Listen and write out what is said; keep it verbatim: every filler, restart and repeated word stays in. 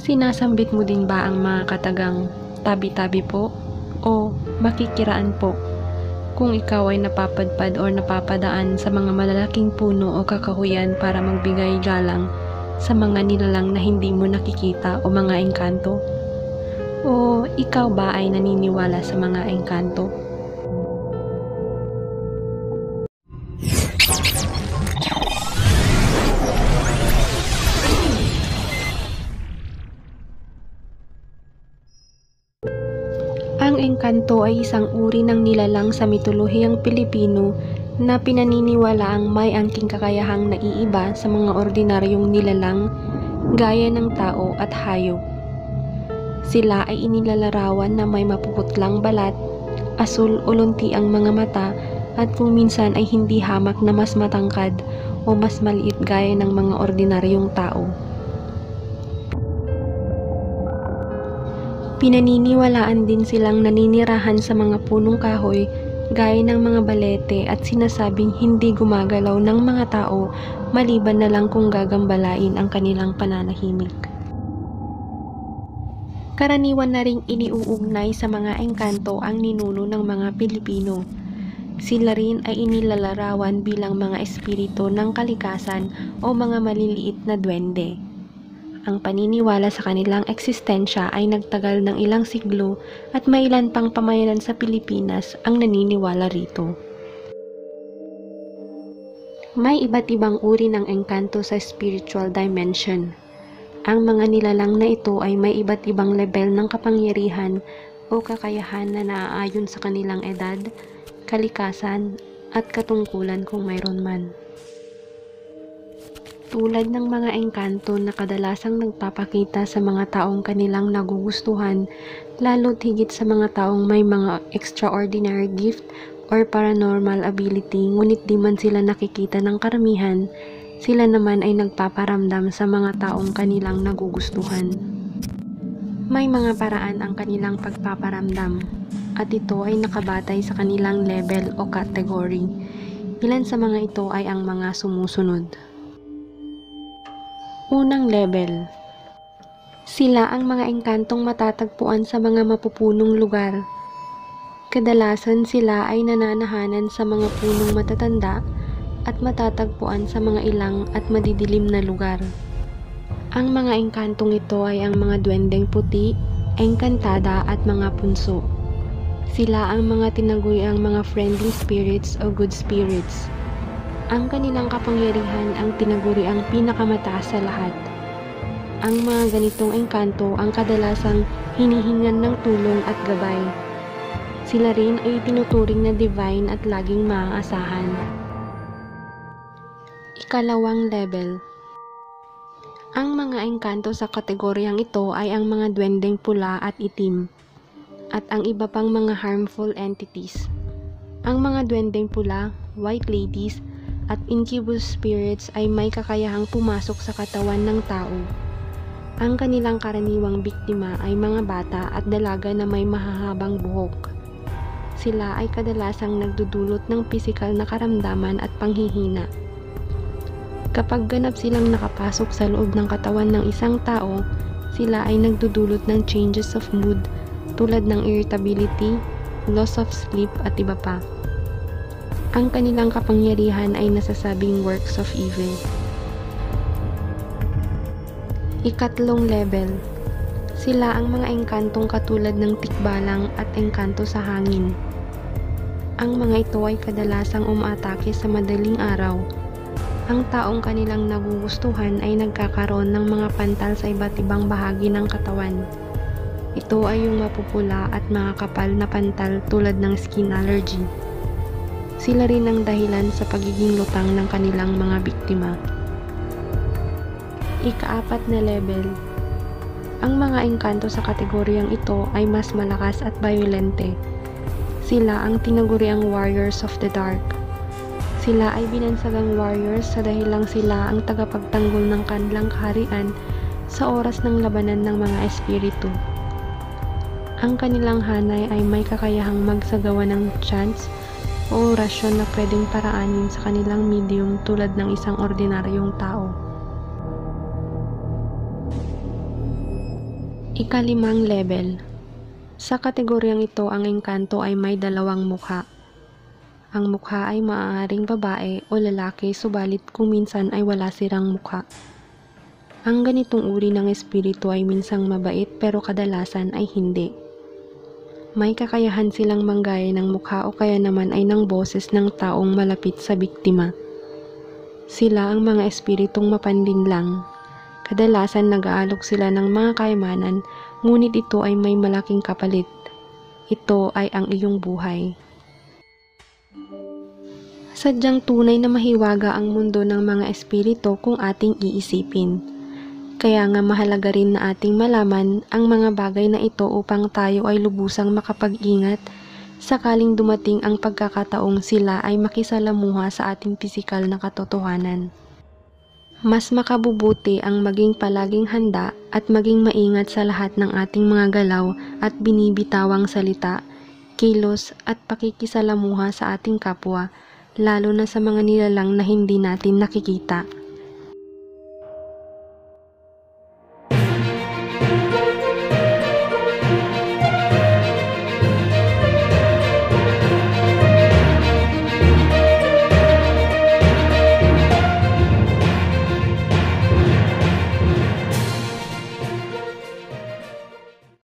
Sinasambit mo din ba ang mga katagang tabi-tabi po o makikiraan po kung ikaw ay napapadpad o napapadaan sa mga malalaking puno o kakahuyan para magbigay galang sa mga nilalang na hindi mo nakikita o mga engkanto? O ikaw ba ay naniniwala sa mga engkanto? Ang engkanto ay isang uri ng nilalang sa mitolohiyang Pilipino na pinaniniwalaang may angking kakayahang naiiba sa mga ordinaryong nilalang gaya ng tao at hayop. Sila ay inilalarawan na may mapuputlang balat, asul o lunti ang mga mata at kung minsan ay hindi hamak na mas matangkad o mas maliit gaya ng mga ordinaryong tao. Pinaniniwalaan din silang naninirahan sa mga punong kahoy gaya ng mga balete at sinasabing hindi gumagalaw ng mga tao maliban na lang kung gagambalain ang kanilang pananahimik. Karaniwan na ring iniuugnay sa mga engkanto ang ninuno ng mga Pilipino. Sila rin ay inilalarawan bilang mga espiritu ng kalikasan o mga maliliit na duwende. Ang paniniwala sa kanilang eksistensya ay nagtagal ng ilang siglo at may ilan pang pamayanan sa Pilipinas ang naniniwala rito. May iba't ibang uri ng engkanto sa spiritual dimension. Ang mga nilalang na ito ay may iba't ibang level ng kapangyarihan o kakayahan na naaayon sa kanilang edad, kalikasan, at katungkulan kung mayroon man. Tulad ng mga engkanto na kadalasang nagpapakita sa mga taong kanilang nagugustuhan, lalo't higit sa mga taong may mga extraordinary gift or paranormal ability ngunit di man sila nakikita ng karamihan, sila naman ay nagpaparamdam sa mga taong kanilang nagugustuhan. May mga paraan ang kanilang pagpaparamdam at ito ay nakabatay sa kanilang level o category. Ilan sa mga ito ay ang mga sumusunod. Unang level. Sila ang mga engkantong matatagpuan sa mga mapupunong lugar. Kadalasan sila ay nananahanan sa mga punong matatanda at matatagpuan sa mga ilang at madidilim na lugar. Ang mga engkantong ito ay ang mga duwendeng puti, engkantada at mga punso. Sila ang mga tinaguriang mga friendly spirits o good spirits. Ang kanilang kapangyarihan ang tinaguri ang pinakamataas sa lahat. Ang mga ganitong engkanto ang kadalasang hinihingan ng tulong at gabay. Sila rin ay tinuturing na divine at laging maaasahan. Ikalawang level. Ang mga engkanto sa kategoryang ito ay ang mga duwendeng pula at itim, at ang iba pang mga harmful entities. Ang mga duwendeng pula, white ladies, at incubus spirits ay may kakayahang pumasok sa katawan ng tao. Ang kanilang karaniwang biktima ay mga bata at dalaga na may mahahabang buhok. Sila ay kadalasang nagdudulot ng pisikal na karamdaman at panghihina. Kapag ganap silang nakapasok sa loob ng katawan ng isang tao, sila ay nagdudulot ng changes of mood tulad ng irritability, loss of sleep at iba pa. Ang kanilang kapangyarihan ay nasasabing works of evil. Ikatlong level. Sila ang mga engkantong katulad ng tikbalang at engkanto sa hangin. Ang mga ito ay kadalasang umaatake sa madaling araw. Ang taong kanilang nagugustuhan ay nagkakaroon ng mga pantal sa iba't ibang bahagi ng katawan. Ito ay yung mapupula at mga kapal na pantal tulad ng skin allergy. Sila rin ang dahilan sa pagiging lutang ng kanilang mga biktima. Ikaapat na level. Ang mga engkanto sa kategoryang ito ay mas malakas at violente. Sila ang tinaguriang warriors of the dark. Sila ay binansagang warriors sa dahilang sila ang tagapagtanggol ng kanilang kaharian sa oras ng labanan ng mga espiritu. Ang kanilang hanay ay may kakayahang magsagawa ng chants o orasyon na pwedeng paraanin sa kanilang medium tulad ng isang ordinaryong tao. Ikalimang level. Sa kategoryang ito, ang engkanto ay may dalawang mukha. Ang mukha ay maaaring babae o lalaki, subalit kung minsan ay wala silang mukha. Ang ganitong uri ng espiritu ay minsang mabait pero kadalasan ay hindi. May kakayahan silang manggaya ng mukha o kaya naman ay ng boses ng taong malapit sa biktima. Sila ang mga espiritong mapanlinlang. Kadalasan nag-aalok sila ng mga kayamanan, ngunit ito ay may malaking kapalit. Ito ay ang iyong buhay. Sadyang tunay na mahiwaga ang mundo ng mga espiritu kung ating iisipin. Kaya nga mahalaga rin na ating malaman ang mga bagay na ito upang tayo ay lubusang makapag-ingat sakaling dumating ang pagkakataong sila ay makisalamuha sa ating pisikal na katotohanan. Mas makabubuti ang maging palaging handa at maging maingat sa lahat ng ating mga galaw at binibitawang salita, kilos at pakikisalamuha sa ating kapwa, lalo na sa mga nilalang na hindi natin nakikita.